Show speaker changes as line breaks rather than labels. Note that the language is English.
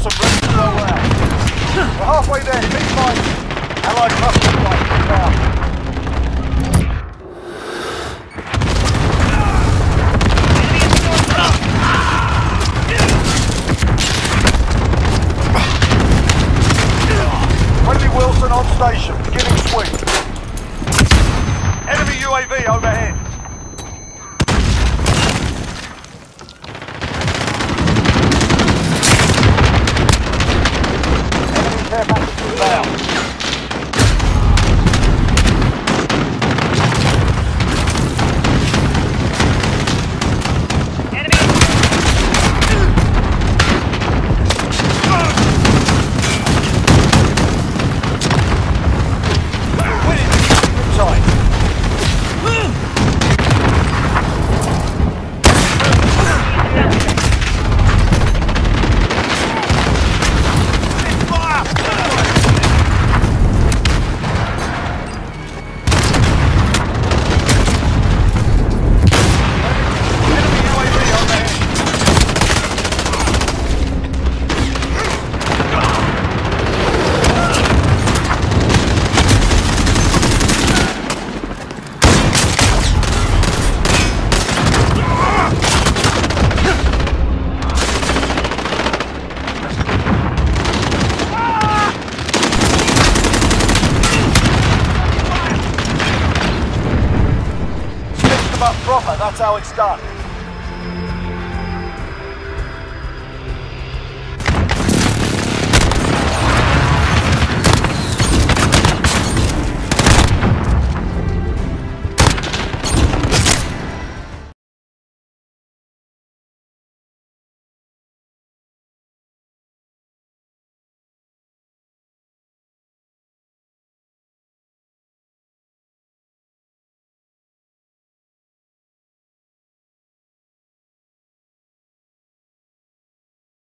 awesome, ready to roll out. We're halfway there, keep fighting. Allied cluster flight, down. Friendly Wilson on station, beginning sweep. Enemy UAV overhead. Enemy care package inbound. Proper, that's how it's done.